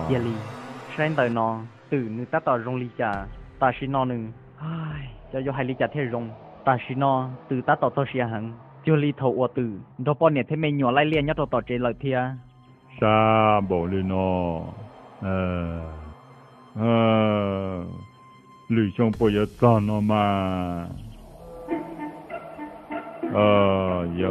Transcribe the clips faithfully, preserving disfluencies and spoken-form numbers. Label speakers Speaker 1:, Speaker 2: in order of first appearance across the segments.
Speaker 1: chia ly sáng tới nó từ nữ ta tỏ rong ly trà ta xin nó nữ ai cho do hai ly trà thế rong ta xin nó từ ta tỏ tỏ xia hẳn chưa ly thầu ở từ đó bọn này thế mình nhỏ lại liền nhá tỏ tỏ trên lời thia
Speaker 2: sa bộ lên nó ờ ờ lì trong bây giờ toàn nó mà ờ yo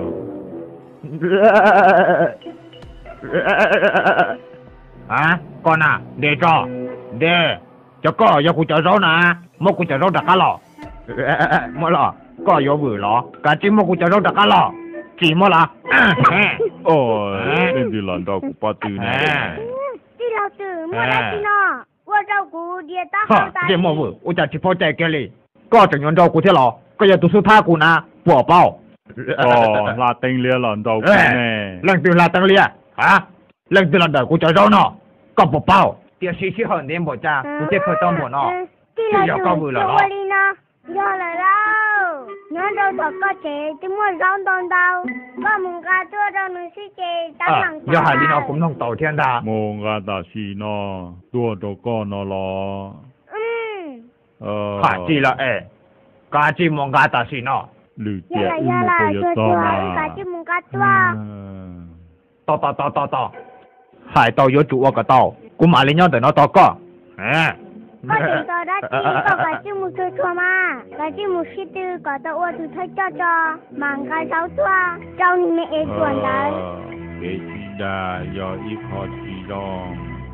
Speaker 3: à con à để cho để cho có yo cụ cho rau nè một cụ cho rau đặc cá lò mua lò có yo vừa lò cả chỉ một cụ cho rau đặc cá lò chỉ mua lò
Speaker 2: ôi nên đi làm đâu cũng bắt từ nè
Speaker 4: đi lao từ mua ra chi nó qua rau cụ địa ta
Speaker 3: ha để mua vừa tôi chỉ chỉ phải chạy cái này có chẳng nhận rau cụ thế lò có giờ tôi số tha cụ nè bỏ bao
Speaker 2: ồ là tên lia làm đâu cũng nè
Speaker 3: lần từ là tên lia hả lần từ là đời cụ cho rau nó có bỏ bao tiền xí xí hơn đến bỏ cha tôi chỉ khởi tao bỏ nó
Speaker 4: đi lao từ cho qua đi nó do là đâu nhớ đâu thật có chế tôi mua rau toàn đâu có một cái tua rau nữa xí chế tao bằng
Speaker 3: do hai đi nó cũng nông tàu thiên đà
Speaker 2: mong gà ta xì nó tua cho con nó lo
Speaker 4: ừ
Speaker 2: ờ
Speaker 3: hả chỉ là ê cá chỉ mong gà ta xì nó
Speaker 2: lử
Speaker 4: giờ
Speaker 2: chè
Speaker 4: là
Speaker 2: ư
Speaker 4: giờ
Speaker 2: một
Speaker 4: là
Speaker 2: bây
Speaker 4: cho
Speaker 2: giờ to
Speaker 4: cho
Speaker 2: mà
Speaker 4: cả chỉ một cái tua
Speaker 3: to to to to to hai tàu có chủ cái tàu cũng mà lên nhau để nó to có à
Speaker 4: có tiền tao đã chỉ có cả chỉ một chút thôi mà cả chỉ một xí tư có tao ở từ thấy cho cho mang cái sáu tua trong mẹ tuần đấy
Speaker 2: cái gì đã do ít họ chỉ đó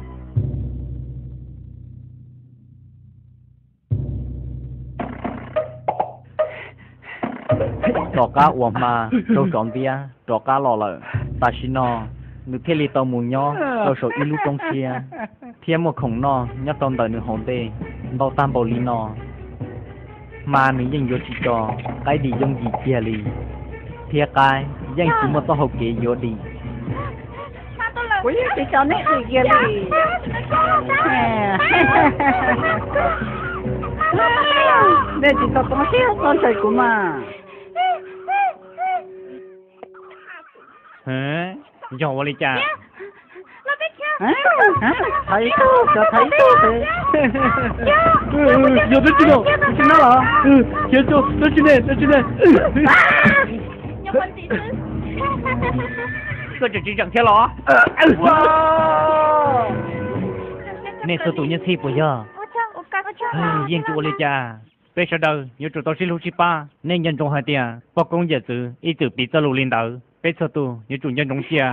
Speaker 1: trò cá uổng mà trâu tròn bia trò cá lò lợ ta xin nó nữ thế li tàu mù nhó trâu sầu ilu trong chia thêm một khổng nó nhát tòn đời nữ hồn tê bao tam bầu li nó mà nữ dân vô chỉ cho cái đi dân gì chia li thia cái dân chỉ một tao học kế vô đi
Speaker 5: quý chị cho nét gì kia đi để chị cho con xíu con thầy của mà
Speaker 1: hả giờ vào đi cha
Speaker 5: thấy tôi cho thấy tôi
Speaker 1: giờ tôi chỉ đâu tôi chỉ nó là ừ giờ tôi tôi chỉ này tôi chỉ này tôi chỉ chỉ chẳng theo nó nên số tụi nhân thi bây giờ riêng chú lên cha bây giờ đâu nhiều chỗ tôi xin lưu chi ba nên nhân trong hai tiền bao công giờ từ ít từ bị tao lưu lên đầu bây giờ tụi nhiều chủ nhân trong chia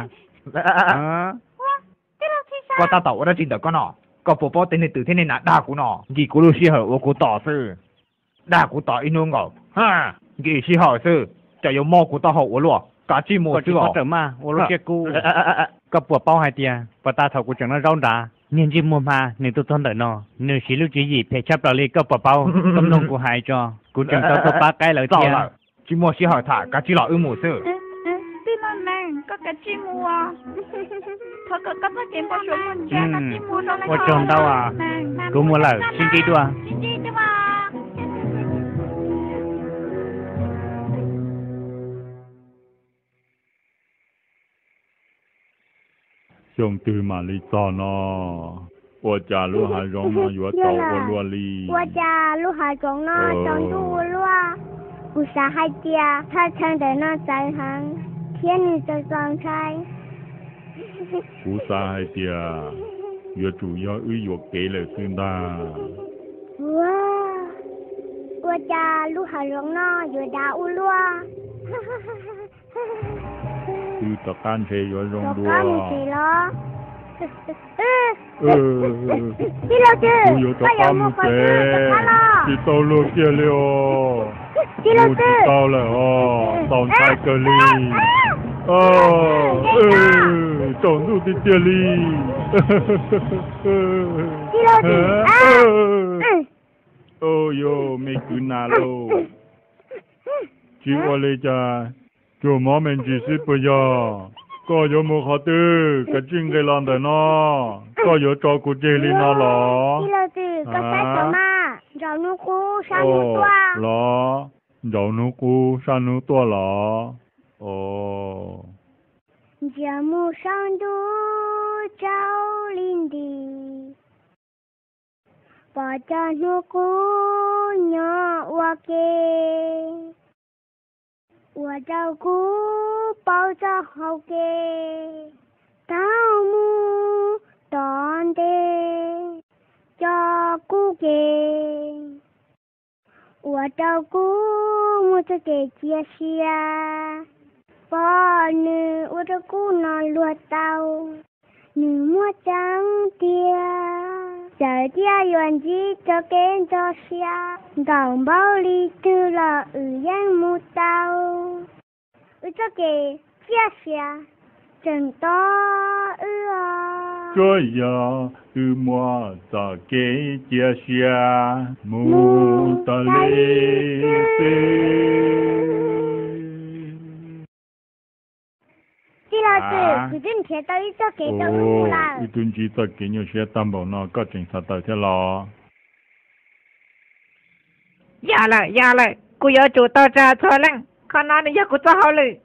Speaker 3: qua ta tàu đã trình được con nọ có bộ bao tên này từ thế này là đa của nó gì của lưu sĩ hở của của tỏ sư đa của tỏ inu ngọc ha gì sĩ hở sư chỉ có mò của tao hậu luôn cả chi mò sư
Speaker 1: có trở mà ô lúc kia cu có bộ bao hai tiền và ta thầu của chẳng nó rau đá nên chỉ mua mà nên tôi thon đợi nó nếu chỉ lưu chỉ gì phải chấp vào đi có bộ bao tâm nông của hai cho cũng chẳng tao có ba cái lời tiền
Speaker 3: chỉ mò sĩ hở thả cả chi lọ ư mù sư
Speaker 5: có cái chim mua thôi có có cái chim bao số mình chơi cái chim mua đâu này
Speaker 1: tôi trồng đâu à cũng mua lời xin đi đua
Speaker 5: xin đi chứ mà
Speaker 2: 兄弟嘛，你走呢？我家路还容嘛，我走我落里。
Speaker 4: 我家路还中呢，中路路，不是海底啊，他唱的那三行，天女的双菜。
Speaker 2: 不是海底啊，越主要越有给了是的。
Speaker 4: 哇，我家路还中呢，有大乌路啊。
Speaker 2: คือตะการเชยยงดัว
Speaker 4: Có một gì đó.
Speaker 2: Ừ.
Speaker 4: Đi đâu chứ?
Speaker 2: Ui tะการเชที่โตโลเกียเลยอ๋อ
Speaker 4: Đi đâu chứ?
Speaker 2: ที่โตเลยอ๋อตอนใช้กะลีอ๋อเออตอนดูที่เจลี
Speaker 4: Đi đâu chứ? À.
Speaker 2: โอ้โยไม่คืนนาโลจีวเลยจ้าจูหมอมันจีสิบยาก็โยมขอตื้อกระจิ้งไกลอนแต่นอก็โยจอกุเจลีนอหรอ
Speaker 4: Đi đâu chứ? Có cái chỗ mà. Rau nu cu, sao nu tua.
Speaker 2: หรอเจ้านูกูชานูตัวหรอโอ้
Speaker 4: Giờ mùa sang đu trao linh đi. bỏ cho nó cô nhỏ qua kê qua cho cô bao cho hậu kê tao mu đón đê cho cô kê qua cho cô mua cho kê chia chia bỏ nữ qua cho cô nói luật tao nữ mua trắng tia giờ tia yuan chi cho kén cho xia đồng bao ly tư là ở giang mu tao ở cho kê chia xia chân to ư à
Speaker 2: Trời ya ư mua ta kế chia xia mu ta lê
Speaker 4: chỉ là từ cứ tin thế tao ít cho kê tao mu là
Speaker 2: ư tuân chỉ ta kế nhiều xe tam bảo nó có trình sát tao thế lo
Speaker 3: Dạ lại, dạ lại, cô nhớ chủ tao ra thôi lăng, con nói này cô cho hậu lì.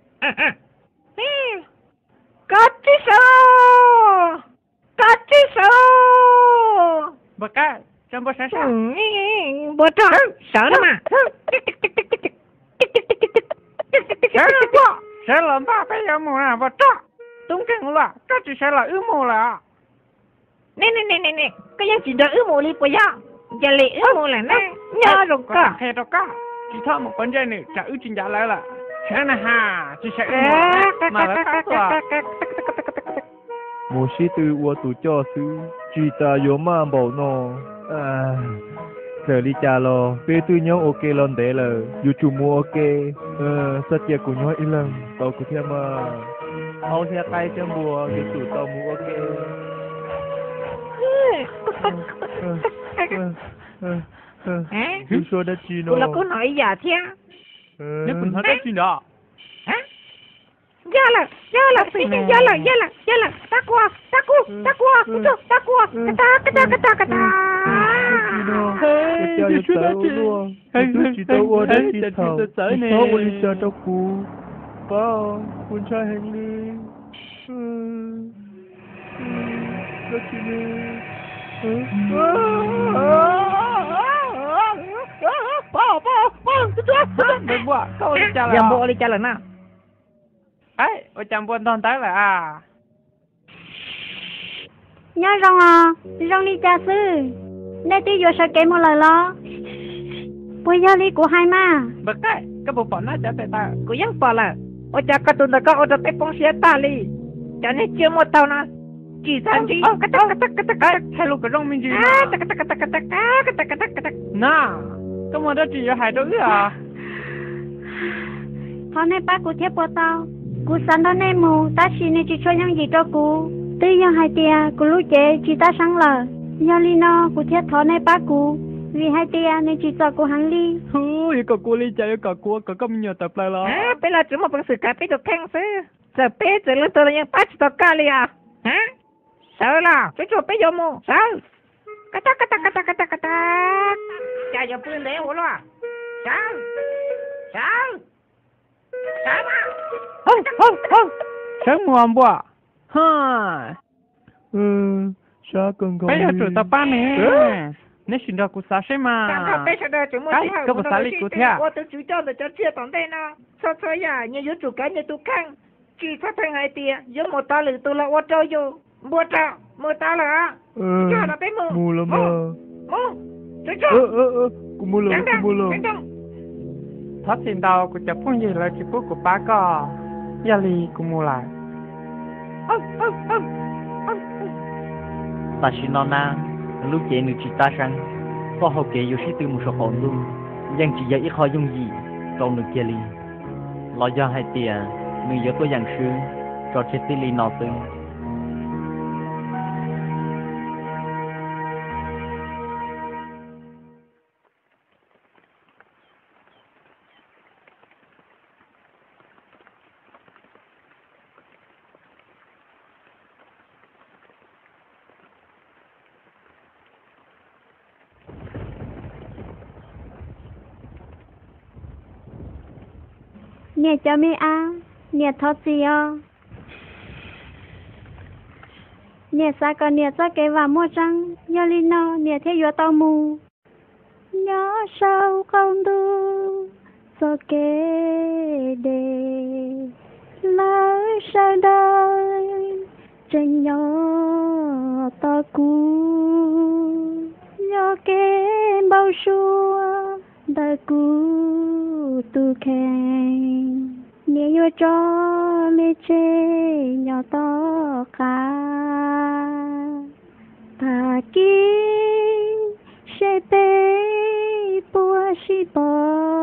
Speaker 3: Có chí số, có chí số.
Speaker 1: Bà cá, trong bó sáng sáng.
Speaker 3: Bố trò, sợ lắm à.
Speaker 1: Sợ lắm bó, sợ lắm bó, bây giờ mù là bó trò. Đúng cái ngủ là, có chỉ sợ là ư mù là.
Speaker 3: Nè nè nè nè nè, có những chuyện đó ư mù lì bố giờ. Giờ lì ư mù là nè, nhớ rồi cơ.
Speaker 1: Hay đó có, chỉ thọ một vấn đề này, trả ư trình giả lại là. Sợ nè hà, chỉ sợ ư mù, mà là khác tòa.
Speaker 6: Một sĩ tư ua tụ cho sư, chỉ ta yếu mà bảo nó. À, giờ đi cha lo, bê tư nhau ok lần đấy là, dù chủ mua ok. Ờ, sát chia của nhau ít lần, tao có thêm mà. Ông theo tay cho mua, cái chủ tao mua ok. Chú số đã chi nó.
Speaker 3: Cô là cô nói giả thế.
Speaker 1: Nếu mình thấy cái chuyện đó.
Speaker 3: Hả? Dạ là, dạ là, dạ là, dạ là, dạ là, ta qua, ta qua, ta qua, ta qua, ta ta ta ta ta ta.
Speaker 6: Cái cho yêu tớ luôn. Cái chỉ tớ ua đã chỉ thầu. Tớ ua đi cho tao cú. Bao, cuốn trai hành lý. Rất chi đi.
Speaker 1: Bao, bao, bao, đừng quá, câu đi trả lời.
Speaker 3: Dầm bộ đi trả lời nào.
Speaker 1: Ấy, ôi chăm buồn thon tới là à.
Speaker 4: nhớ rằng à rằng đi cha sư đây tí vô sợ kém một lời lo bây giờ đi của hai ma
Speaker 1: Bực cái, cái bộ phận nó chả thể ta.
Speaker 3: Cô yang bỏ là, ôi cha cái tụi nó có ôi cha tay phong xe ta li. Cho nên chưa một tàu nào. Chỉ thành chỉ. Cắt cắt cắt cắt cắt cắt.
Speaker 1: Hay lúc cái rong mình gì
Speaker 3: À, cắt cắt cắt cắt cắt cắt cắt cắt cắt.
Speaker 1: nà, cái món đó chỉ là hai đứa à.
Speaker 4: hôm nay bác của thiếp của tao cô sẵn đó nem mù ta xin nên chỉ cho những gì cho cô tư yang hai tia cô lúc chế chỉ ta sáng lờ do li no cô thiếp thọ này bác cô vì hai tia nên chỉ cho cô hắn ly
Speaker 1: Hú, yêu cầu cô ly chạy yêu cầu cô, có có mình nhiều tập lại lo.
Speaker 3: À, bây giờ chúng mà bằng sự cái bây giờ khen sư. Giờ bây giờ lên tôi là những bác chỉ tao ca li à. Hả? Sợ là, bây giờ bây giờ mù, sợ. Cắt cắt cắt cắt cắt cắt cắt cắt. Chà giờ phương đấy ủa lo. Sợ. Sợ. Sợ mà.
Speaker 1: Không, không, không. Sáng mùa bùa. Ha.
Speaker 6: Ừ, sao cần không
Speaker 1: Bây giờ
Speaker 6: đi?
Speaker 1: tụi tao ba nè. Nếu xin đó cô sao xem mà.
Speaker 3: Chẳng hạn bây giờ đây chúng
Speaker 1: Cái,
Speaker 3: mình
Speaker 1: cái bộ xá lịch của thế à?
Speaker 3: Tôi chú cho để cho chia tổng đây nè. Sao sao ya, như yếu chủ cái như tu khăn. Chỉ phát thành hai tia, yếu một ta lử tôi là ô trâu vô. Mua trâu, mua ta là.
Speaker 6: Ừ,
Speaker 3: Cho nó tới mù.
Speaker 6: mua lắm mà.
Speaker 3: Mù. Chú cho.
Speaker 6: Ơ, ơ, ơ, cô mua lắm,
Speaker 3: Chẳng
Speaker 6: cô
Speaker 3: đăng,
Speaker 6: mua lắm.
Speaker 3: chẳng đăng.
Speaker 1: Thoát xin đâu, cô chấp phong gì là chỉ bố của bác có. Gia lì cô mua lại. Ta xin nó na, lúc chế nữ chỉ ta sang. Có hậu kế yêu sĩ từ một số hồn luôn. Nhưng chỉ do ít khó dùng gì, trong nữ kia lì. Lo do hai tìa, nữ yếu có dạng sư, cho chết tí lì nó tư.
Speaker 4: nè cho mi a nè thoát gì à nè sa còn nè sa cái và mua trăng nhớ li nó nè thế yo tao mù nhớ sao không du so kê đề lỡ sao đời tranh nhỏ ta cú nhỏ kê bao xua ta cú tu khen nhớ yo cho mê chê nhỏ to cả ta kia sẽ bê bùa xì bò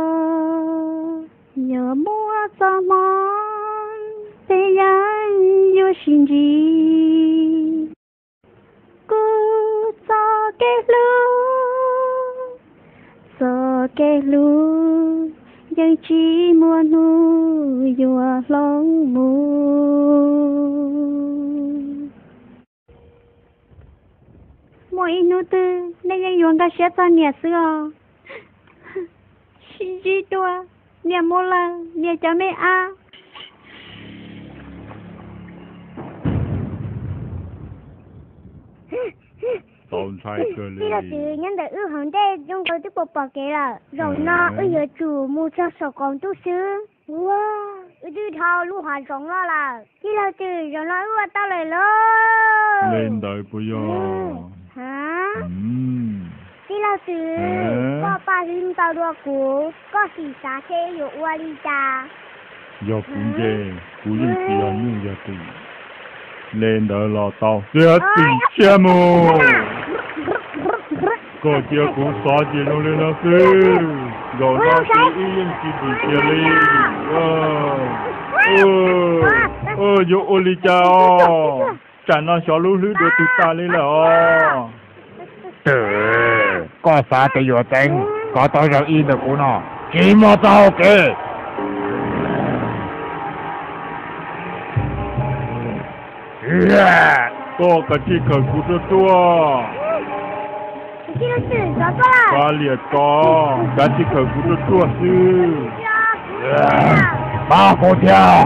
Speaker 4: nhớ mua cho món bê yan yo xin gì cứ cho cái lu cho cái luยังchỉ muốn nu yo lòng mu mỗi nụ tư nênยังyuan cái sẽ cho nhà xưa xin gì đó nhà mua là nhà cho mẹ à
Speaker 2: tồn tại cơ
Speaker 4: đi là từ nhân đại ư hồng đây trong cái tiếp tục bảo kể là rồi nó ư giờ chủ mua cho sổ con tu sư wow ư đi thao lu hoàn sống lo là đi là từ rồi nó ư tao lại lo
Speaker 2: lên đời bây giờ
Speaker 4: hả đi là từ có ba hình tao đua cũ có xì xá xeอยู่อ้วนลีจ้า
Speaker 2: giờ cũng về cũng những chuyện như vậy thì lên đời là tao sẽ tỉnh xe mù có chia cũng xóa chia nó lên nó sư rồi nó sẽ yên chỉ bị chia đi ờ ờ ờ yo oli cha chẳng nó xóa lú lú được tụi ta lên là
Speaker 3: từ có sao thì yo tên có tôi rồi in được của nó chỉ mà tao kì
Speaker 2: có cái gì cần cũng được tua
Speaker 4: đi là từ đó là
Speaker 2: có liệt có cái gì cần cũng được tua sư
Speaker 3: ba cô theo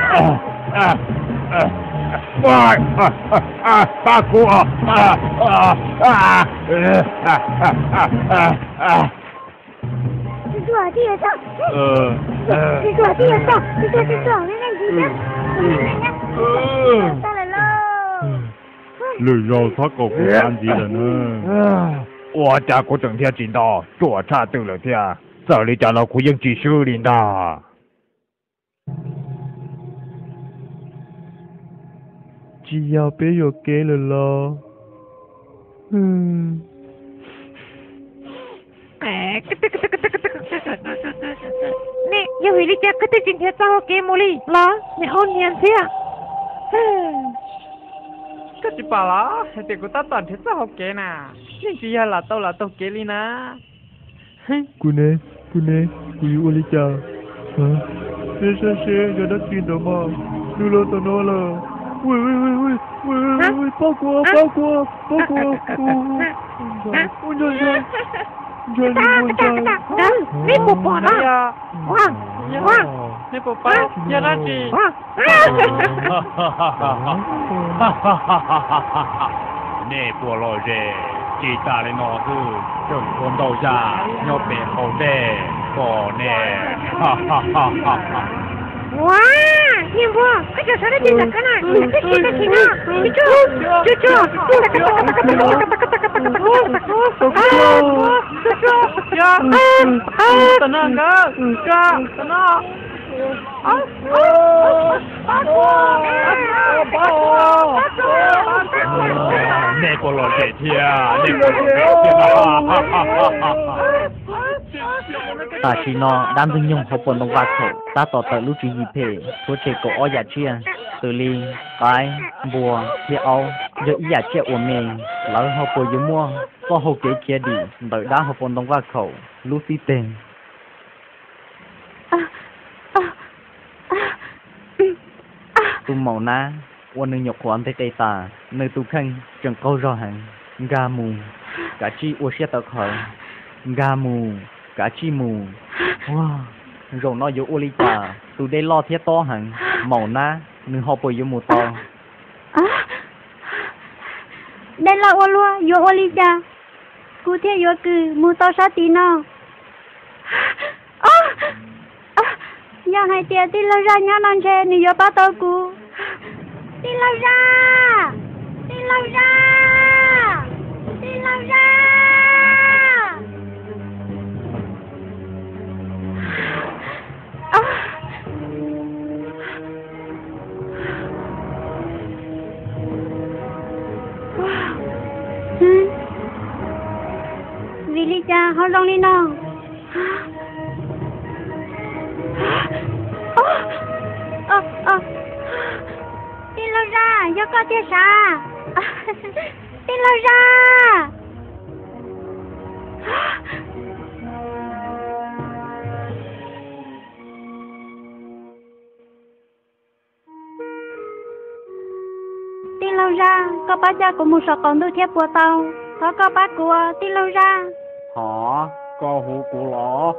Speaker 3: Why? Ba cô à
Speaker 4: đi đùa đi ở đâu
Speaker 2: ờ
Speaker 4: đi đùa đi ở đâu đi đùa đi đùa cái này gì đó tao lại lo
Speaker 2: lời rau thoát cổ của anh gì là nữa
Speaker 3: 我家国整天知道做差对了天，这里家老苦用技术领的。
Speaker 6: chỉ giao bé yo kê là lo hmm
Speaker 5: nè giờ hủy đi chắc cái tên chính thiết sao kê mồ li là nè ôn hiền thế à
Speaker 7: cái gì bảo là hay thì của ta toàn thiết sao kê nè nhưng chỉ là tao là tao kê li na
Speaker 6: cô nè cô nè cô yêu oli cha hả xe xe xe giờ đã tin đâu mà đưa lo tao nói là ui ui ui ui ui ui bao qua bao qua bao qua ui trời trời trời trời ui trời
Speaker 5: đi bộ bỏ đó hoàng hoàng
Speaker 7: đi bộ bao giờ nó gì
Speaker 3: nè bộ lo rề chỉ ta lên nó cứ chuẩn con đầu ra nhóc bé hậu đẻ bỏ nè
Speaker 5: wow nhiều quá cái chỗ sao đấy đi cái này cái gì cái gì nào đi chưa chưa chưa
Speaker 7: ya tenang kan ya tenang
Speaker 3: nè bộ lo rề thia nè bộ lo rề thia
Speaker 1: ta chỉ nó đam dung nhung học bồn đồng vạc khẩu ta tỏ tờ lúc chỉ gì phê số trẻ cổ ó giả chia từ ly cái bùa thì áo giờ ý giả chia của mình lỡ học bồi dưới mua có học kế kia đi đợi đã học bồn đồng vạc khẩu lúc xí tên tu màu ná quân nơi nhọc khoản tới tây ta nơi tu khanh chẳng câu rõ hẳn ga mù cả chi ô xe tờ khởi ga mù cả chi mù wow rồi nó vô oli trà tụi đây lo thiết to hẳn màu na nương họ bồi vô mù to
Speaker 4: đây là ô lúa yo ô li cha cụ thể yo cứ mua to sáu tí nó ơ nhau hai tia tí lâu ra nhau non chè ni yo ba to cụ tí lâu ra tí lâu ra tí lâu ra vì lý cha họ rong đi nào ờ ờ tin lâu ra do có thế sao tin lâu ra tin lâu ra có bác cha của một số con đôi thép của tàu có có bác của tin lâu ra
Speaker 1: họ có hú của lọ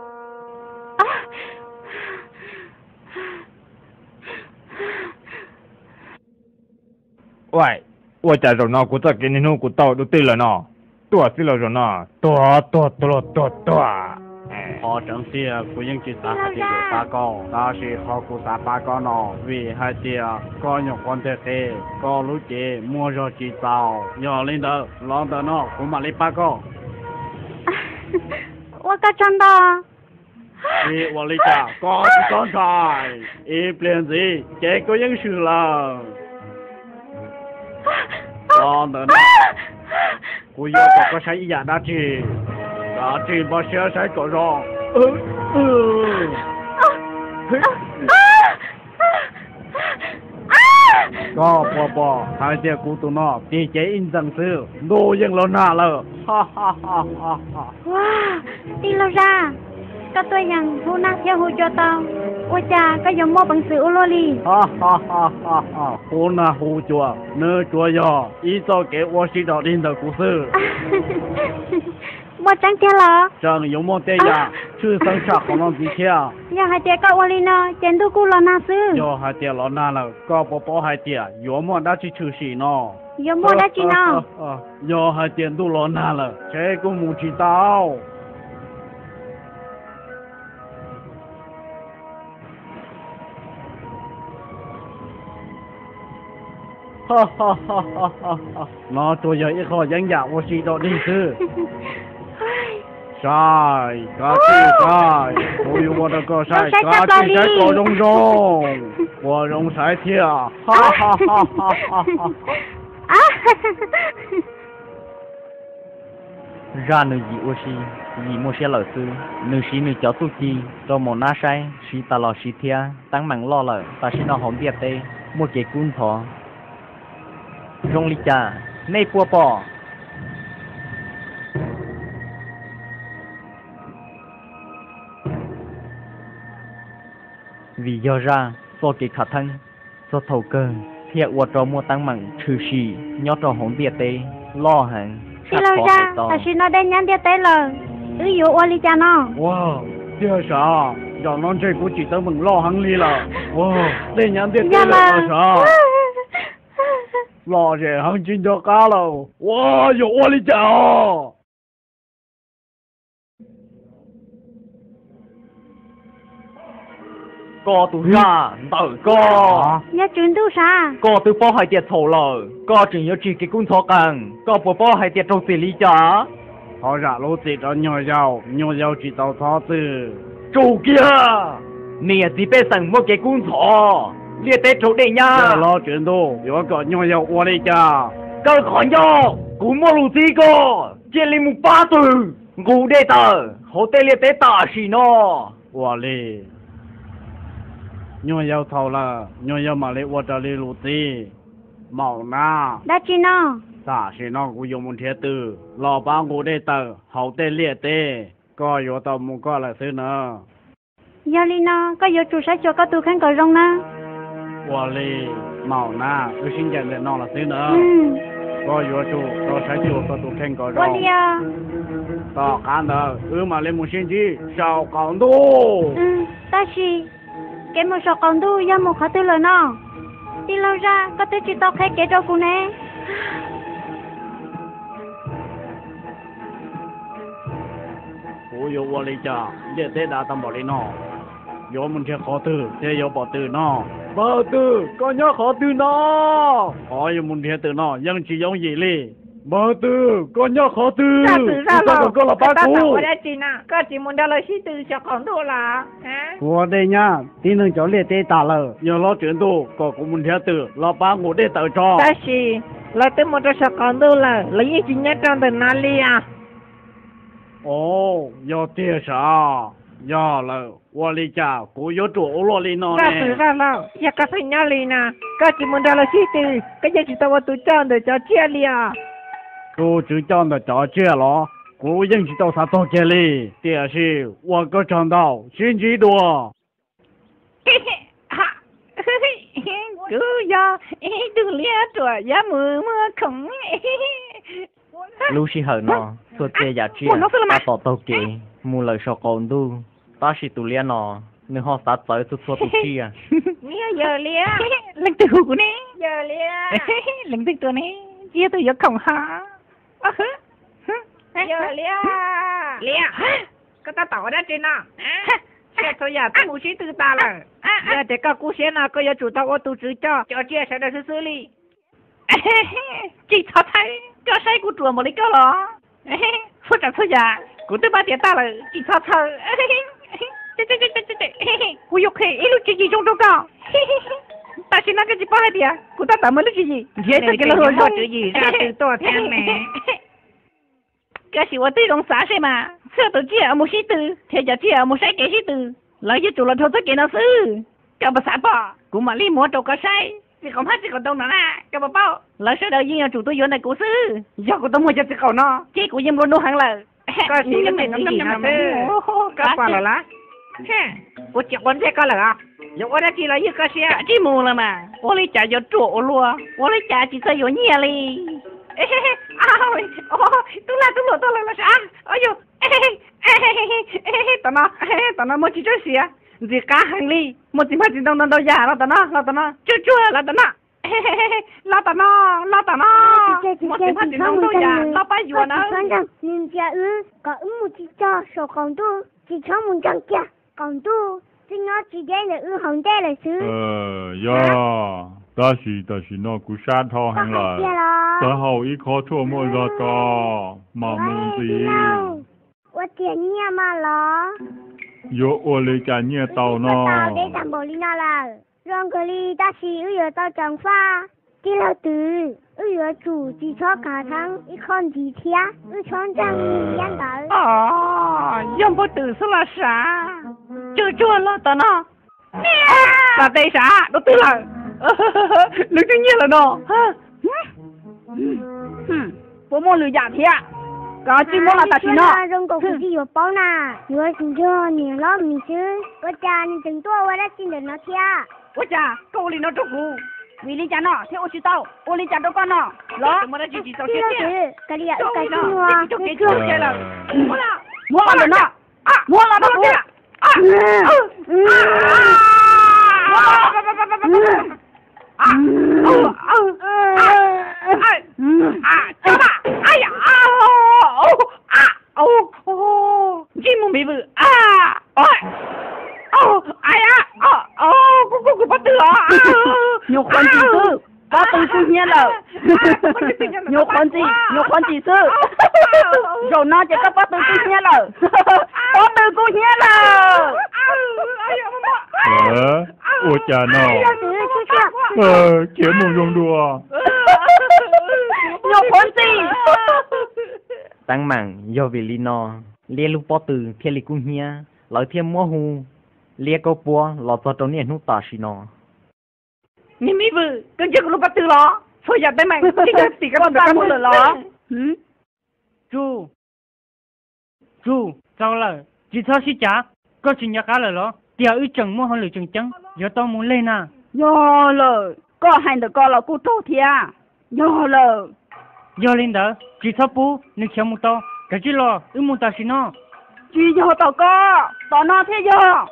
Speaker 3: vậy tôi trả rồi nó của ta cái nên của tao đầu tiên là nó tôi xin là rồi nó tôi tôi tôi tôi tôi
Speaker 1: họ chẳng xia của những chị ta hay điều ba con ta chỉ họ của ta ba con nó vì hai tia có nhiều con thế thế có lúc chị mua rồi chị tàu nhỏ lên đó lo đó nó cũng mà lấy ba con
Speaker 4: 我个真的
Speaker 1: vì我lý cha có con trai ý liền gì chị có những sự là lo đó nó cô yêu có có sai ý đã chỉ đã chỉ bao nhiêu sai có rồi ừ ừ có bò bò hai tia cú tụi nó thì chế in rằng sư đồ dân lo nà lờ ha ha ha ha ha
Speaker 4: wow tin lâu ra có tôi rằng hú nát theo hú cho tao ôi cha có giống mua bằng sự ô lô li
Speaker 1: ha ha ha ha ha hú nà hú chùa nơ chùa yo ý cho cái ô sĩ đạo điên đầu cú sư
Speaker 4: mua trắng kia lọ
Speaker 1: chẳng giống mô tê ya chứ sang sạc của nó gì kia
Speaker 4: giờ hai tia có ô li nó chén tu cú lọ na sư
Speaker 1: yo hai tia lo nà lờ có bò bò hai tia yo mô đã chỉ chữ sĩ nó
Speaker 4: giống mua đã chỉ nó
Speaker 1: yo hai tia tu lo nà lờ chế cũng muốn chỉ tao ha ha ha ha ha nó tôi giờ ít khó danh giả vô sĩ đạo đi sư sai cá chi sai tôi yêu một cái sai cá chi sai có rong rong có rong sai thiệt ha ha ha ha ha ra nữ dị ô sĩ dị mua xe lợn sư nữ sĩ nữ cháu tu chi cho một na sai sĩ ta lò sĩ thiệt tăng mặn lo lợn ta sĩ nó hỏng điệp tê mua cái cún thọ rong lý cha nay bùa bò vì do ra do cái khả thân do thầu cơ thiệt qua trò mua tăng mặn trừ xì nhớ trò hỗn địa tê lo hàng
Speaker 4: xin lâu ra ta xin nó đây nhắn địa tê là ư dụ ô lý cha nó
Speaker 1: wow địa sao giờ non chơi của chị tớ mừng lo hàng ly là wow đây nhắn địa tê là sao lo gì hàng chín cho cá lâu wow dụ ô lý cha có tụ ra tự có
Speaker 4: nhớ chuyện tu sao
Speaker 1: có tụ bao hai tiệt thầu lờ có chuyện nhớ chỉ cái cung thọ càng có bao bao hai tiệt trong xử lý chả họ giả lô tiệt ở nhỏ giàu nhỏ giàu chỉ tàu thọ từ chủ kia nè chỉ biết rằng một cái cung thọ liệt tết chỗ đây nha lo chuyện đâu có có nhỏ giàu qua đây chả cơ khỏi nhau cũng mua lụt gì cơ chỉ lấy một ba từ ngủ đây tờ họ tên liệt tết tả xí nó qua đi nhoi yao thầu là nhoi yao mà lấy vật trả lấy lụt gì màu na
Speaker 4: đã chi nó
Speaker 1: ta chỉ nó cũng dùng một thiết từ lò ba ngủ đây tờ hậu tên liệt tê có yếu tàu muốn có là thứ nữa
Speaker 4: giờ li nó có yếu chủ sách cho có tu khăn cởi rong na
Speaker 1: qua li màu na cứ xin nhận để nó là thứ nữa có yếu chủ có sách chủ có tu khăn cởi rong có khán đó ư mà lên một xin chi sao còn tu
Speaker 4: ừ ta chỉ cái một số con tu do một khó tư lời nó đi lâu ra có tư chỉ tao khai kế cho cô nè
Speaker 1: 我有我的家，也得打当保利喏。有门天好tử，也有保tử喏。保tử，có nhớ khó tử nọ. Có有门天tử nọ, nhưng chỉ giống gì li. Bảo tử, có nhớ khó tử.
Speaker 7: Ra tử ra
Speaker 1: rồi. Có là bác
Speaker 7: cô.
Speaker 1: Cô.
Speaker 7: Ở đây chị nè, có chị muốn đào lời sĩ tử cho con đồ là. Hả?
Speaker 1: Của đây nha, tí nâng cháu liệt tê tả lờ. Nhờ lo chuyển đồ, có của門天tử, lo bác ngủ để tự cho.
Speaker 7: Ta sĩ, lời tử một cho con đồ là, lấy ý chị nhớ trong đời nào li à.
Speaker 1: Ồ, do tiền sao? Do là,我哩家，我有做我哩喏。
Speaker 7: Ra tử ra lo, ya có phải nhau li nè. Có chị muốn đào lời sĩ tử, cái gì chị tao tôi chọn để cho chia li à.
Speaker 1: 我只讲的找借了，我引起到啥到这里？但是我可尝到心机多。
Speaker 7: 嘿嘿哈，嘿嘿，哥呀，ดูเลี้ยตัวอย่ามือมือของ
Speaker 1: lúc xí hở nó, số tiền giá trị ta tỏ tàu kì, mua lời cho con tu, ta chỉ tu liên nó, nếu họ sát tới số số tu chi à.
Speaker 7: Nia giờ lia, lần từ của nè, giờ lia, lần từตัวนี้chia từ giờ không hả? Giờ lia, lia, cái ta tỏ ra trên nào? Sẽ thôi giờ ta muốn xí từ ta là, giờ để các cô xem nào, có giờ chủ tao ô tu chữ cho, cho chia sẽ được xử xử lý. Chị sao thấy, cho say của chùa một lý cơ lo. Phút chẳng thôi giờ, của tôi ba tiền ta là, chị sao thơ. Chị chị chị chị chị, của dục hệ, ý lúc chị gì trong trong cao. Ta xin nói cái gì bao hết đi à, của ta tạm mới lúc chị gì. Dễ thật cái lỗ rồi chữ gì, ra từ to thêm nè. Cái gì 我对龙啥事嘛？这都只有冇识字，听就只有冇识几识字。来一做了头都几多事，搞不啥吧？古嘛你摸做个谁？只讲他只讲东南啦，搞不包。来说到应要做对原来故事，要个都冇就只讲喏，这个应该弄行了。个是个咩东西啊？搞惯了啦。哼，我结婚这个了啊。有我的记了一个是这么了嘛？我的家就做了，我的家就这有年嘞。哎嘿嘿，啊喂，哦，都来都来都来了啥？哎呦，哎嘿哎嘿嘿哎嘿，等等，哎嘿，等等，莫去这些，你干行李，莫只怕只等等到家了，等等，了等等，就这了等等，嘿嘿嘿嘿，了等等，了等等，莫只怕只等到家，了把药呢？
Speaker 4: 船长，人家嗯，个木只叫手工度，只唱木匠家，工度，只要只点的嗯红带了是。
Speaker 2: 呃呀。ta chỉ ta chỉ nó cú sát thao hàng là ta hầu ít khó thua mua ra to mà mình gì
Speaker 4: 我点念嘛了
Speaker 2: 有我来家念到呢
Speaker 4: tao để tạm bổ đi nào là rong cái đi ta chỉ ở tao chẳng pha cái lâu từ ở chủ chỉ cho cả tháng ít con gì thế ở chọn trang yên tới
Speaker 7: à yên bố từ số là啥chưa chưa lo tao nó là đây啥nó từ là lực tự nhiên là nó bố môn lừa giả thế à có chỉ muốn là ta chỉ nó
Speaker 4: rong cổ cái gì ở bao nà nhớ xin cho nhiều lắm mình chứ có cha nên từng tua qua đã xin được nó thế à
Speaker 7: có cha câu li nó trục cú vì lý cha nó theo ô chỉ tao ô lý cha đâu con nó đó mà nó chỉ chỉ tao chết thế
Speaker 4: cái gì ở cái gì
Speaker 7: hoa cái gì cái là mua là mua là nó à mua là nó thế à à à à cháu bà ai à à à ô chim muốn bị vự à ôi ô ai à ô ô cô cô cô bắt được à
Speaker 8: nhiều con gì sư có từ tự nhiên là nhiều con gì nhiều con gì sư rồi nó chỉ có bắt từ tự nhiên là có từ tự nhiên là
Speaker 2: ờ ủa cha nó ờ kiếm một dùng đùa
Speaker 8: nhiều con gì
Speaker 1: tăng mảng do vì lý nó lia lúc bỏ từ thiên lý cung hia lợi thiên mua hù lia câu búa lọt vào trong niệm hút tà xì nó
Speaker 7: nhưng mỹ vự cứ chưa có lúc bắt từ nó thôi giờ tới mày chỉ có chỉ có bắt từ một lọ
Speaker 9: chú chú sao là chỉ sao xí chả có chuyện nhà cá rồi đó tiểu ý chẳng mua hơn lửa chừng trắng giờ tao muốn lên à
Speaker 8: do lời có hành được có là cô trâu thia do lời
Speaker 9: giờ lên đó chỉ sao bố nếu chém một tao cái gì lo ư một tao xí nó
Speaker 8: chỉ do tao có tao nó thế giờ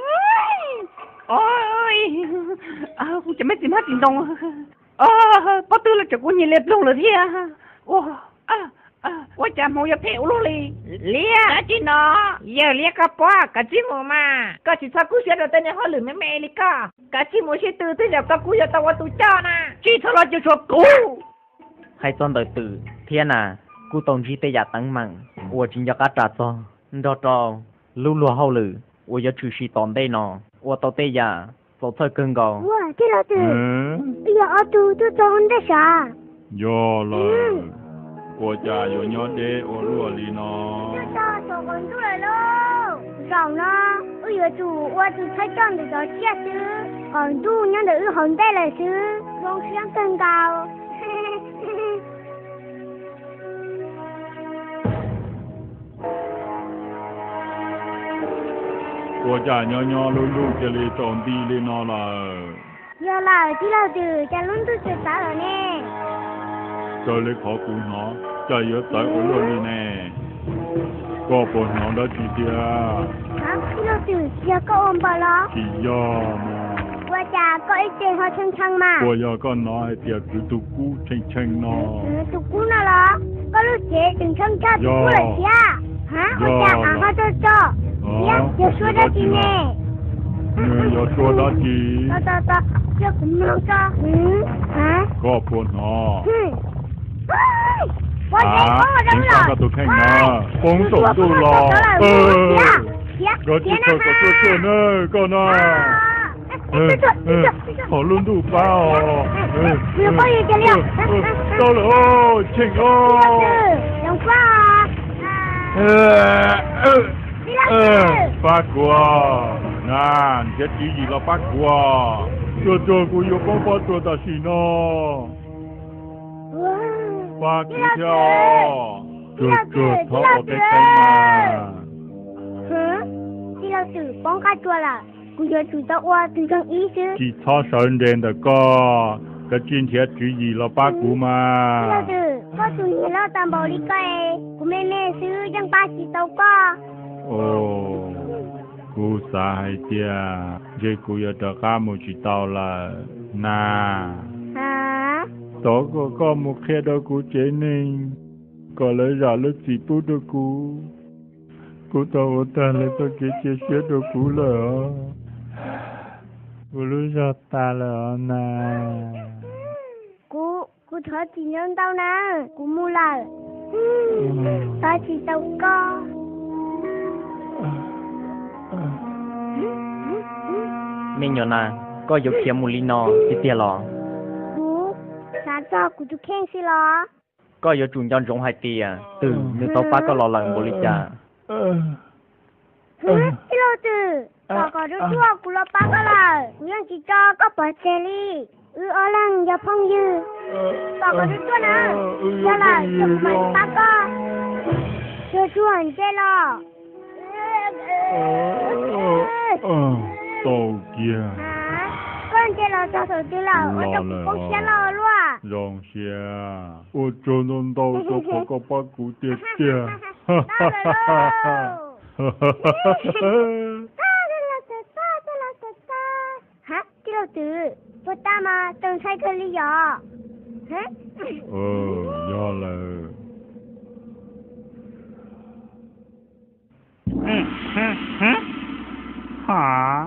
Speaker 7: ôi à cũng chẳng biết gì hết tình đồng à bắt từ là chẳng có nhìn lẹp luôn rồi thế à ô à 我家冇有票路哩，你啊，真喏，有你个包，个寂寞嘛，个是他故乡的，等你好里面没你个，个寂寞是từ từ nhập cái故乡到我都叫呢，记错了就说狗。
Speaker 1: hay chọn đời tử thiên à cú tổng chỉ tây giả tăng mặn我今要cá trả cho đó cho lưu lúa hậu lử我要出去当地呢我到地呀走车更高
Speaker 4: 哇这老子哎呀阿杜都装的啥
Speaker 2: 有了我家有鸟的我落里呢
Speaker 4: 大手滚出来喽上呢哎呀主我只才长得到下子còn tu nhân nữ hồn đây là sư con sáng更高
Speaker 2: 我家鸟鸟露露这里种地里呢了。
Speaker 4: 要啦，知道的，家拢都知道了呢。
Speaker 2: 这里考古呢，这有在我那里呢。个本行的几点？
Speaker 4: 啊，知道的，要个安排了。
Speaker 2: 是呀嘛。
Speaker 4: 我家个一点好清清嘛。
Speaker 2: 我要个拿一点子独孤清清呢。
Speaker 4: 嗯，独孤那了，个路姐清清家独孤了家，啊，我家好好做做。呀，有说到几呢？
Speaker 2: 嗯，有说到几？
Speaker 4: 到到到，要怎么着？嗯，啊？
Speaker 2: 个本行。
Speaker 4: 嗯。哎，我这我这了。
Speaker 2: 个都看啊，风走路了。呃，我这个个做呢，个呢。嗯嗯，好轮度包哦。嗯
Speaker 4: 嗯。我也这了。
Speaker 2: 到了哦，请哦。
Speaker 4: 用饭啊。
Speaker 2: 呃呃。呃，八卦，那这第一个八卦，做做我有办法做到是呢。八股票，做做头我给看嘛。
Speaker 4: 嗯，这老师帮他做了，我要知道我这种意思。
Speaker 2: 其他神人的个，个今天第一了八股嘛。
Speaker 4: 老师，我注意了，但冇理解，我妹妹是ยัง八十多个。
Speaker 2: 哦，กูสาให้เดียเจ้ากูอยากจะข้ามุจิตเอาละนะฮะตัวก็ก็มุขแค่ดกูเจนิงก็เลยอยากเลิกจีบดกูกูตัวแต่เลยต้องเกลียดเสียดกูเลยกูรู้จักตาแล้วนะ
Speaker 4: กูกูถอดจีนยังเต้านะกูมูละตาจีเต้าก็
Speaker 1: mình nhỏ nè có dục kiếm một ly nọ thì tiền lò
Speaker 4: cú sao cho cú chụp khen xí lò
Speaker 1: có dục trùng chân rong hai tiền từ nếu tao phát có lò lần một ly trà
Speaker 4: hả xí lò từ tao có đứa chua cú lò phát có lò cú yang chỉ cho có bớt xe ly ừ ở lăng giờ phong dư tao có đứa chua nè cho là chụp mày phát có cho chua hẳn xe lò
Speaker 2: tàu kia
Speaker 4: con chơi lò cho thử chơi lò ở trong con xe lò luôn à
Speaker 2: rong xe ô cho nên tàu cho có có bắt cụ tiệt tiệt ha ha ha ha ha
Speaker 4: hả cái lò từ tôi ta mà từng say cơ lý do hả
Speaker 2: ờ do là
Speaker 9: hả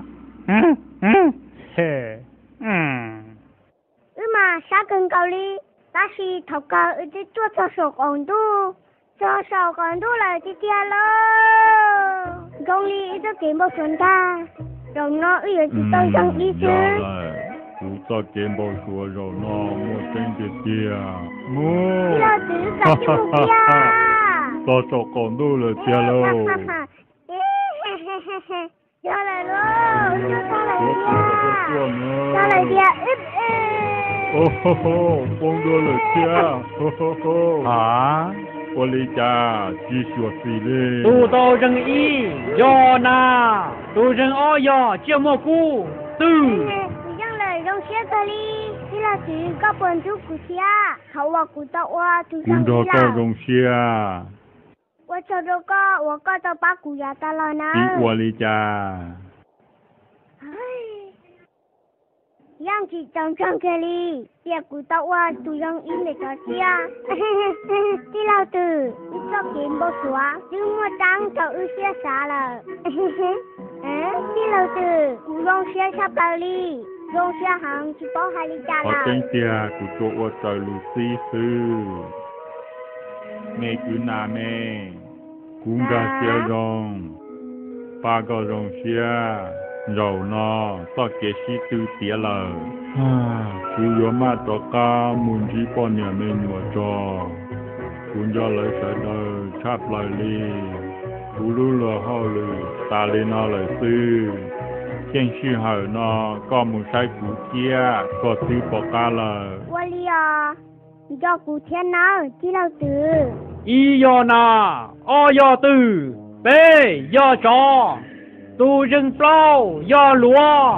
Speaker 4: ừ mà sao cần cầu đi ta chỉ thầu cầu ở đây cho cho sổ còn tu cho sổ còn tu là chỉ tiền lo công lý cho kiếm một phần ta rồi nó ở chỉ tôi chẳng đi chứ
Speaker 2: cụ cho kiếm một số rồi nó mua tiền tiền tiền mua
Speaker 4: là tự cả chủ kia
Speaker 2: cho sổ còn tu là tiền lo
Speaker 4: cho lại luôn cho lại kia cho lại kia ít
Speaker 2: ô hô hô phong đưa lời kia hô hô hô
Speaker 1: hả
Speaker 2: ô lý cha chỉ sửa gì đi
Speaker 9: tu tô rừng y do na tu rừng o do chưa mua cu tư
Speaker 4: dân lời rong xe cơ đi chỉ là chỉ có bốn chú của xe hậu quả của tao qua tu sang
Speaker 2: đi là rong xe
Speaker 4: 我找这个，我搞到把骨牙打了呢。
Speaker 2: 比我哩家。
Speaker 4: 哎， yang chỉ trong trong cái li việc của tao qua tụi yang in để cho chia đi lao từ cho kiếm bao xóa chứ mua trắng cho ư xe xả là đi lao từ dùng xe sắp lao li dùng xe hàng chỉ có hai li cha
Speaker 2: ở
Speaker 4: là
Speaker 2: trên kia của chỗ ở trời Lucy sư mẹ cứ nà mẹ cũng ra xe rong ba cái rong xe rồi nó tao kể sĩ tư tía là cứ gió mà cho ca muốn chỉ con nhà mình mà cho cũng cho lấy sợi đời chắp lại đi cú lú là hao lì ta lên nó lại sư trên sư hở nó có một sai cú kia có sư bỏ ca là
Speaker 4: qua li à do cụ thiên nào đi lao từ
Speaker 9: y do na o do từ b do chó tu rừng plau do lúa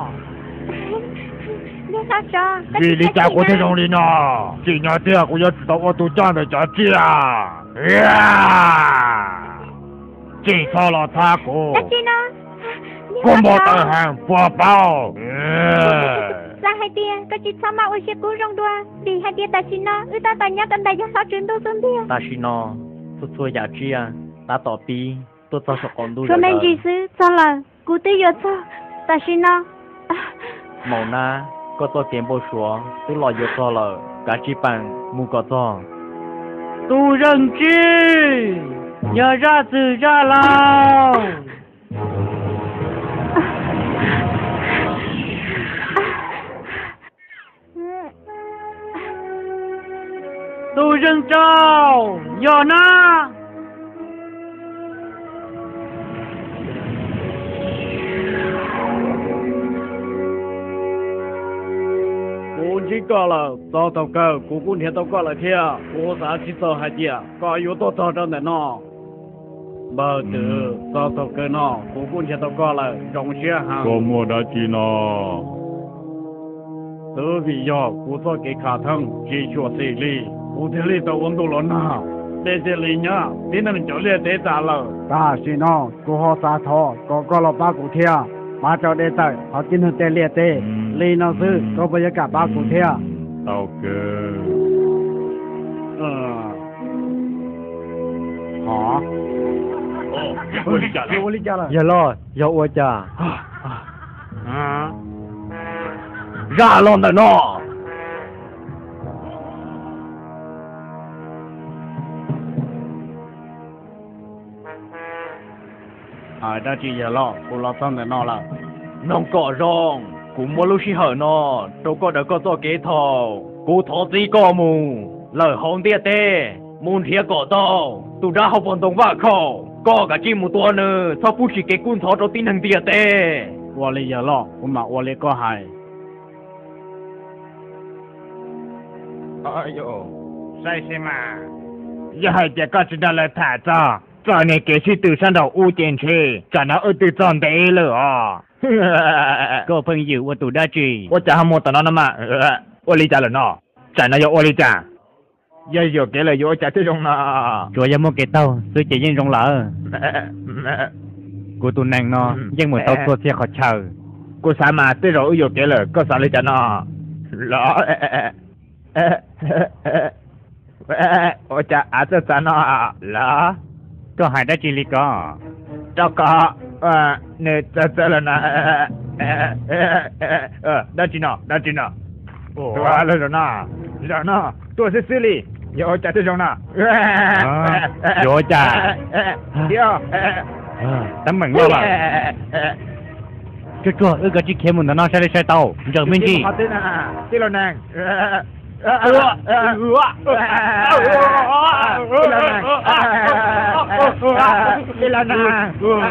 Speaker 4: đi sao cho
Speaker 3: vì lý cha của thế rong đi nó chỉ nhỏ tia của yo tao có tu trang để cho chia chỉ sao là tha cô
Speaker 4: cái gì nó
Speaker 3: con bỏ tờ hàng bỏ bao
Speaker 4: ra hai tia cái gì sao mà ôi xe cú rong đua vì hai tia ta xin nó ư ta ta nhắc anh ta do sao chuyện đâu xuân tia
Speaker 1: ta xin nó tôi xua giả chia ta tỏ pi tôi cho số con đu
Speaker 4: cho nên gì sư sao là cú tí giờ sao ta xin nó
Speaker 1: màu na có tôi kiếm bao số tôi lo giờ cho là cả chỉ bằng mua có cho
Speaker 9: tu rừng chi nhờ ra từ ra lao tu rừng trâu nhờ na
Speaker 6: cô chỉ có là tao tao cơ cô cũng hiện tao có là kia cô sao chỉ tao hai kia có yếu tố tao trong này nó bờ từ tao tao cơ nó cô cũng hiện tao có là trong xe hàng
Speaker 2: có mua đã chi nó
Speaker 6: từ vì do cô cho cái khả năng chỉ cho xử lý cô thấy lý tao ổn độ lớn nào để xử lý nhá để nó cho lý để trả lời ta xin nó cô họ xa thọ có có là ba cụ thia ba cho để tới họ chính hơn tê liệt tê lý nó sư có bây giờ cả ba cụ thia
Speaker 2: tao cơ
Speaker 6: ờ hả ô lý cha ô lý cha là
Speaker 1: giờ lo giờ ua cha
Speaker 6: à
Speaker 1: ra lon đời nó
Speaker 6: à đã chỉ giờ lo cô lo xong rồi nó là
Speaker 1: nông cỏ rong cũng mua lúc xí hở nó đâu có được có cho kế thọ cô thọ gì có mù lời hôn tia tê muốn thiệt cỏ to tụi đã học bọn đồng vợ khổ có cả chim một tua nữa sao phụ chỉ cái cuốn thọ cho tin hàng tia tê
Speaker 6: 我哩giờ lo cô mà我哩có hại
Speaker 3: ai yo sai xem mà giờ hai cha có chỉ là thả cho cho nên cái sự từ sang đầu u tiền chế cho nó ở từ trong đấy rồi
Speaker 1: có phần dự của tụi đã chỉ
Speaker 3: 我讲冇等到那么我理解了喏真的有我理解也有给了有家这种呢
Speaker 1: chúa giờ mua cái tàu tôi chỉ nhìn rong lỡ của tụi nàng nó nhưng mà tàu xua xe khó chờ
Speaker 3: cô sao mà tới rồi有给了có sao lý giải nó đó 我讲啊这真啊啦
Speaker 1: có hai đã chỉ lý có
Speaker 3: cho có à nè这这了呢呃那只呢那只呢哦啊了了呢了呢多是xử lý有家这种呢
Speaker 1: vô cha
Speaker 3: 有
Speaker 1: tấm mừng lo mà chúa chúa ư cái chiếc kiếm mình nó sẽ đi xe tàu giờ mình gì
Speaker 3: thế nào thế là nàng đây là nàng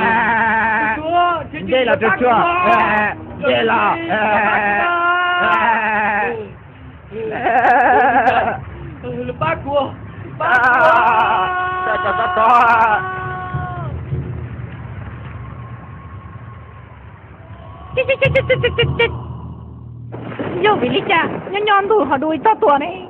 Speaker 3: đây là chúa chúa đây là
Speaker 9: ba của ba
Speaker 3: cho cho cho cho
Speaker 5: chết chết chết chết chết chết chết giờ bị lý cha nhon nhon đủ họ đuổi to tuổi này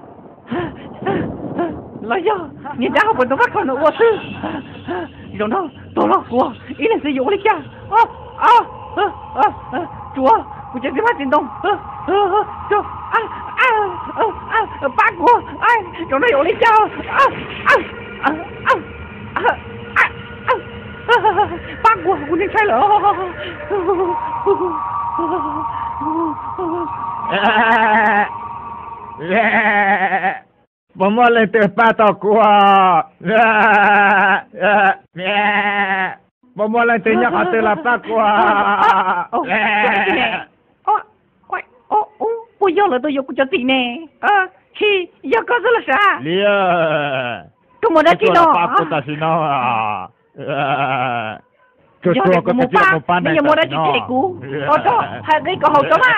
Speaker 5: là giờ nhìn ra học vẫn có các con ở sư rồi đó tổ lo của ý là sử dụng lý cha à à chúa
Speaker 7: 我这地方震动，呃呃呃，就啊啊啊啊，八股，哎，有那有力叫，啊啊啊啊啊啊啊！八股，我能开了，
Speaker 3: 我莫来得八道过，我莫来得人家得了八过。
Speaker 7: 哦，喂，哦哦，我要了都有个叫谁呢？啊，去，要告诉了啥？
Speaker 3: 你啊，
Speaker 7: 跟我的知道
Speaker 3: 八股的是哪啊？呃，就说个这个班的，
Speaker 7: 你有没得去铁股？哦，这还那个好什么？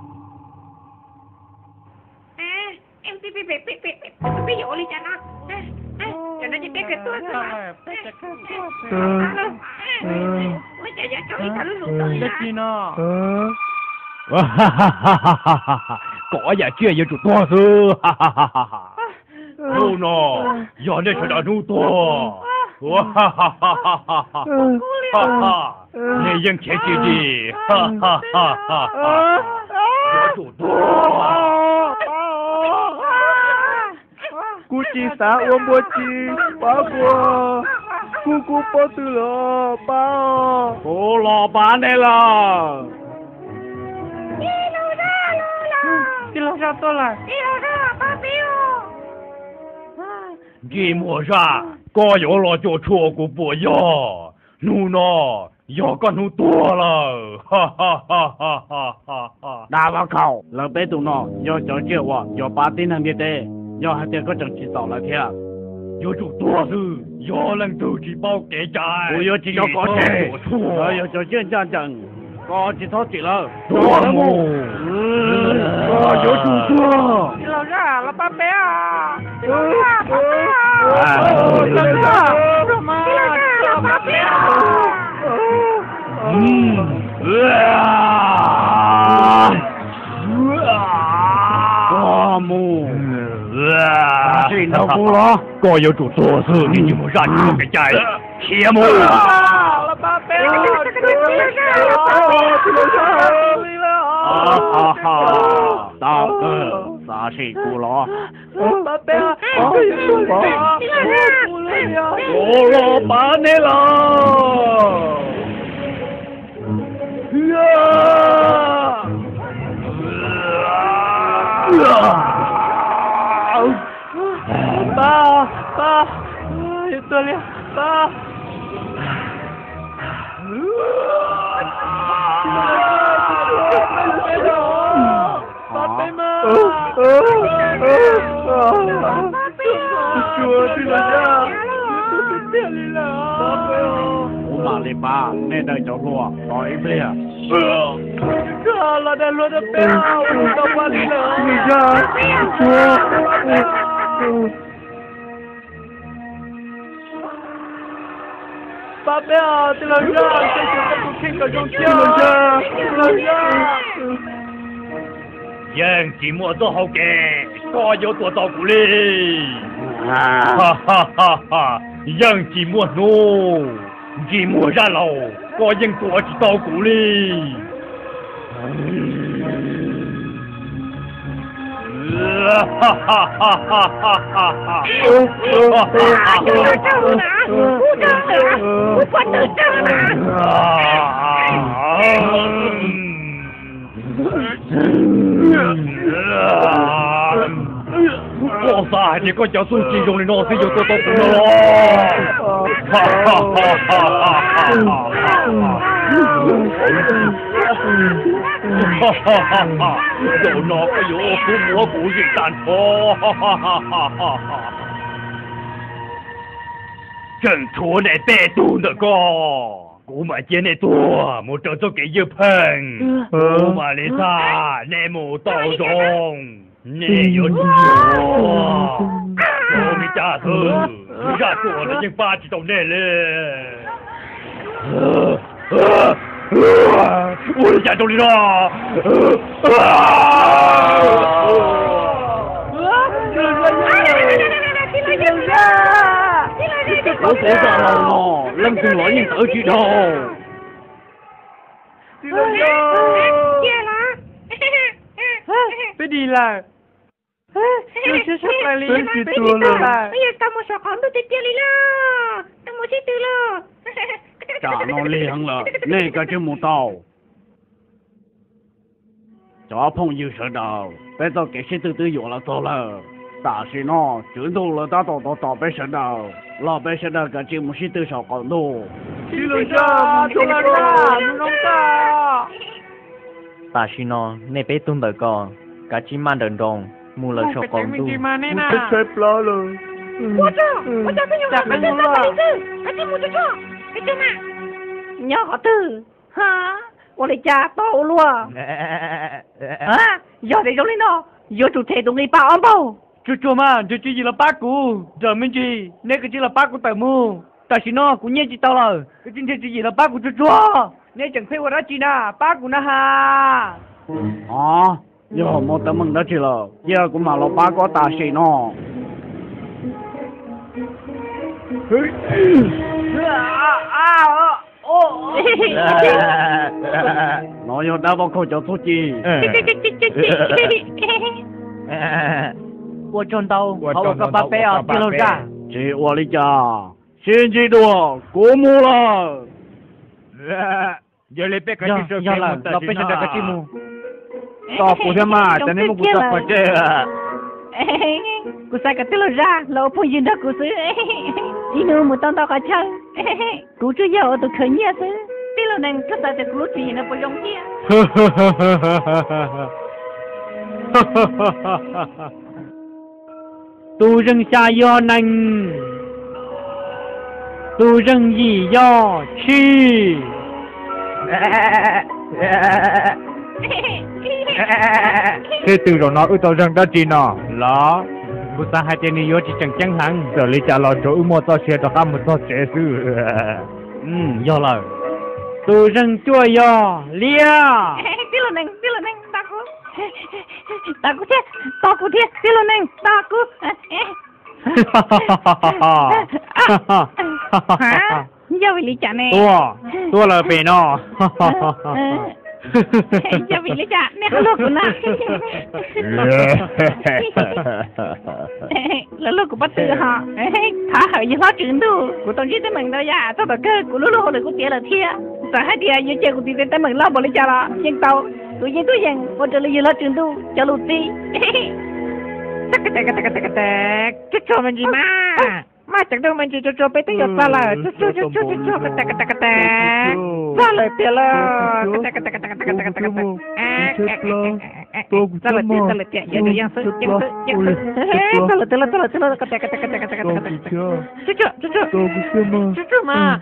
Speaker 7: 哎，哎，别别别别别别别有理讲啊！哎哎，人家就别跟多是吧？嗯嗯，我姐姐叫你看路的。
Speaker 9: 得劲呢。
Speaker 6: 嗯。
Speaker 3: 哈哈哈哈哈哈哈！搞也这也就多事，哈哈哈哈哈！
Speaker 2: 路呢，要那是那路多，哇哈哈哈哈哈哈！哈哈，你应前姐姐，哈哈哈哈哈！有路多。
Speaker 6: 估计啥我没记，爸爸，姑姑抱住了，爸。
Speaker 3: 我老板来了。
Speaker 9: 地老上到了。
Speaker 7: 地老上，爸比哦。
Speaker 2: 你莫啥，刚有了就错过不要，路呢要个路多了，哈哈哈哈哈哈哈！
Speaker 1: 那我靠，老白都呢，要叫叫我，要把电能的得，要还得个整起早了天。
Speaker 2: 有做多事，要能走起包给债，
Speaker 1: 我要只要搞钱，我要叫这样讲。搞几套地了，
Speaker 2: 多么？
Speaker 1: 嗯，啊，有主播。
Speaker 7: 地老上，老爸白啊！地老上，爸
Speaker 1: 啊！
Speaker 7: 地老上，什么？地老上，老爸白啊！
Speaker 2: 嗯，啊，
Speaker 1: 多么？
Speaker 2: 啊，
Speaker 1: 这老夫了，
Speaker 2: 搞有做多事，你就莫让你给债，切莫。
Speaker 7: 老爸白啊！
Speaker 1: 哈哈哈！大哥，啥事过了？
Speaker 6: 爸爸，我也说了，我过了呀，
Speaker 2: 我老板来了。
Speaker 6: 啊！爸爸，有得了，爸。爸爸们，说去了呀，都在里了，爸爸哟，
Speaker 1: 我马里巴，那代叫落，老一辈啊。
Speaker 6: 这老的落的背啊，我到哪里了？你看，我，爸爸啊，对了上，这是在不听个中枪，对了上。
Speaker 2: 人寂寞做好嘅，我有多照顧你。哈哈哈哈！人寂寞喏，寂寞然後，我應多去照顧你。哈哈哈哈哈哈！
Speaker 7: 我等着呢，我等着，我等着呢。
Speaker 2: 我晒你個有數字用你攞先要多多半咯！哈哈哈哈哈哈！哈哈哈哈！有那個有父母不認單拖！哈哈哈哈哈哈！正途你別度那個。我嘛見你多，冇做咗幾要噴，我嘛你啥，你冇到中，你有錯，我咪家頭，你家做了已經八知道你咧，我家到你啦，
Speaker 1: 我寫咗咯，諗住我已經走住咗。
Speaker 6: 地老上，
Speaker 7: 姐啦。
Speaker 9: Phải đi là. Tôi sẽ sắp lại liền.
Speaker 2: Phải đi tua rồi.
Speaker 7: Bây giờ tao mua sọ con tôi tiết đi lo. Tao mua xí tư lo.
Speaker 10: Trả nó liền là này cái chứ một tàu. Cho phong yêu sợ đầu, bây giờ cái sĩ từ từ dụ là tốt là. Ta sĩ nó, chuyển đồ là ta tổ tổ tổ bây sợ đầu. Là bây sợ đầu cái chứ một sĩ từ sọ con đồ.
Speaker 2: Chỉ là ra, cho là ra, nó nóng ta.
Speaker 1: Ta chỉ nó nên bé tung đời con, cả chỉ mang đờn đồng, mua lời sọ con tu.
Speaker 2: Một cái xếp lá rồi.
Speaker 7: Mua cho, mua cho cái nhỏ cái chân ta phải sư, cái chân mua cho cho, cái chân à. Nhỏ tư, hả? 我哋家到咯。啊，要你做呢咯，要做铁动力保安保。
Speaker 9: Chú chú mà, chú chú gì là bác của, giờ mình gì, nếu cái gì là bác của tài mu, tại sao nó cũng nhớ chị tao rồi, cái chính thế gì là bác của chú chú, nếu chẳng phải qua đó chị na, bác của nó ha.
Speaker 10: À, giờ một tấm mình đó chị là, giờ cũng mà là bác có ta sĩ nó. Nó vô đá vào khẩu cho thuốc chi.
Speaker 9: 我赚到，好我个八百啊，记录着。
Speaker 10: 这我的家，现在多过目了。
Speaker 3: giờ lấy bé cái
Speaker 9: Dạ,
Speaker 3: gì
Speaker 9: dạ là,
Speaker 3: là
Speaker 9: là bé sẽ đặt cái chim mu.
Speaker 3: to của thế mà, cho nên một cuộc tập chơi à.
Speaker 7: Cô sai cái tên là ra, lâu phong yên đó cô sư. Đi nữa một tao tao cả chơi. Cô chưa giờ tôi khởi nghĩa sư. Tên là nàng các ta sẽ cô chỉ nó phải giống kia.
Speaker 9: Tu rừng xa do nành, tu rừng gì do chi.
Speaker 3: Thế từ rồi nói ưu tao rằng đó chị nó là cô ta hai tên này vô chỉ chẳng chẳng hẳn giờ lấy trả lời chỗ ưu mô tao xe tao khám một tao trẻ sư.
Speaker 9: Ừ, do là tu rừng chua do lia.
Speaker 7: Tên là nàng, tên là nàng, ta cô. Ta cô thế, ta cô thế, tên là nàng, ta cô. Hả? Giờ vì lý trả này.
Speaker 3: Tua, tua là bể nó.
Speaker 7: Giờ vì lý trả, nè không lúc của nó. Là lúc của bác tử họ. Thả hở như hóa trưởng đủ. Của tổng chí tới mừng đâu ya, tao bảo cơ, của lúc lúc hồi của tía là thia. Sợ hai tía, như chơi của tía tới mừng lo bỏ lý trả đó. Nhưng tao, tụi dân tụi dân, của trở lại như lo trưởng đủ, cho lụt tí. Tắc tắc tắc tắc tắc tắc, chút cho mình gì mà. Mà chẳng đâu mình chỉ cho cho bé tới giờ xa là chút chút chút chút chút chút tắc tắc tắc tắc xa lời tiền là tắc tắc tắc tắc tắc tắc tắc tắc à xa lời tiền xa lời tiền giờ đi ăn sữa ăn sữa ăn sữa xa lời tiền là xa lời tiền là tắc tắc tắc tắc tắc tắc tắc chút chút chút chút chút chút mà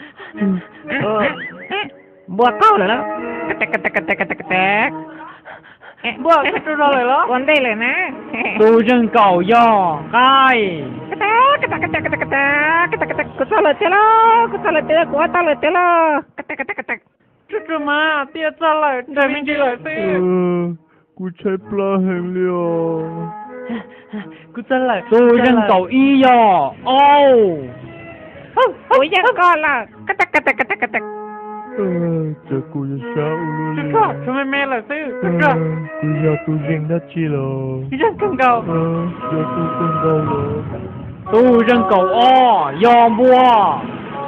Speaker 7: bùa câu rồi đó tắc tắc tắc tắc tắc tắc bùa cái chút rồi đó vấn đề là nè
Speaker 9: Tu rừng cầu do khai.
Speaker 7: cái ta cái ta cái ta cái ta cái ta cái ta cái ta cái ta cái ta cái ta cái ta cái ta cái ta cái ta cái ta
Speaker 9: Chú chú mà, tia ra lại, để mình đi lại tí.
Speaker 2: Ừ, cô chạy pla hình liều.
Speaker 9: Cô ra lại, tu rừng cầu y do. Ô.
Speaker 7: Ôi giang con là cái ta cái ta cái ta cái ta.
Speaker 2: Ờ, chờ cô ra sao luôn.
Speaker 9: Chú chú, chú mẹ mẹ lại tí. Chú chú.
Speaker 2: Cô ra tôi riêng đã chi rồi.
Speaker 9: Rừng cần cầu.
Speaker 2: Ờ, giờ tôi không đâu rồi.
Speaker 9: Tu rừng cầu o, do mua.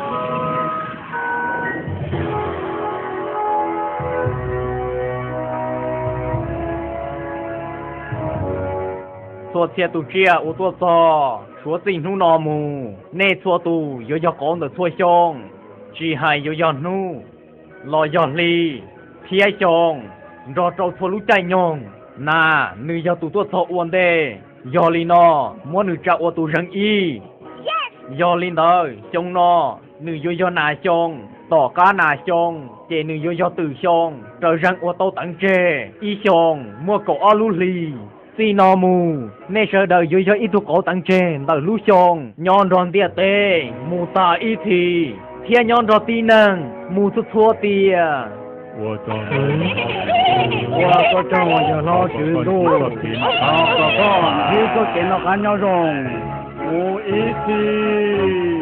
Speaker 1: Chua xe tu chia ô tua cho, chúa tình nu nò mù, nê chua tu yo yo con được chua xong, chỉ hay yo yo nu, lo yo li, phía chong, rò trâu chua lũ chạy nhong, na, nữ yo tu tua cho uốn đê, yo li no, mua nữ trao ô tu răng y, yo li đời, chong no, nữ yo yo nà chong, tỏ cá nà chong, chê nữ yo yo từ chong, trời răng ô tô tặng chê, y chong, mua cổ o lũ li. Si no mu, nè sợ đời dưới dưới ít cổ tăng trên, đời lũ xong, nhon ròn tia tê, mù ta ít thì, thiên nhon rò tì nâng, mù chút thua tia.
Speaker 2: 我懂。
Speaker 10: 我个这我就老许多，好哥哥，你个见到俺娘中，我一起。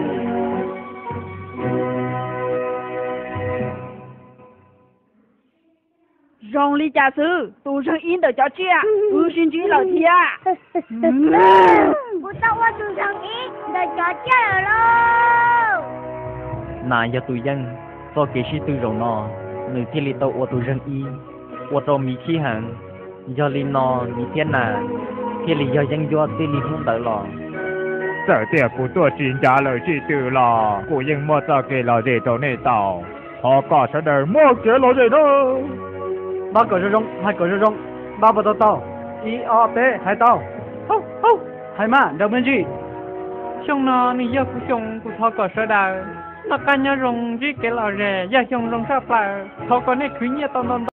Speaker 8: rong ly trà sư tu sang in đỡ cho chia ư xin chỉ là chia
Speaker 4: Bố tao qua tụi thằng ít để cho chơi rồi.
Speaker 1: nà giờ tụi dân do kế sĩ tư rồi nó nữ thiên lý tàu ô tụi dân y ô tô mỹ khí hẳn do lý nó mỹ thiên nà thiên lý do dân do thiên lý không đợi lò
Speaker 3: sợ tiệc của tôi chính trả lời chỉ từ là của những mua cho cái là gì cho nên tàu họ có sẽ đời mua cái là gì đó
Speaker 9: ba cờ rong hai cờ rong ba bờ tàu tàu i o t hai tàu hô hô hai mà đâu bên gì xong nó ni giờ cũng xong cũng thọ cờ sơ đào nó cá nhau rong chỉ cái là rẻ giờ xong rong sao phải thọ có này khuyến nhẹ tàu tàu